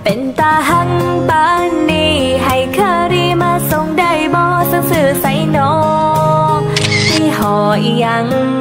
เป็นตาหักปานนี้ให้เคอรี่มาส่งได้บ่ซื่อใส่นอที่หออีหยัง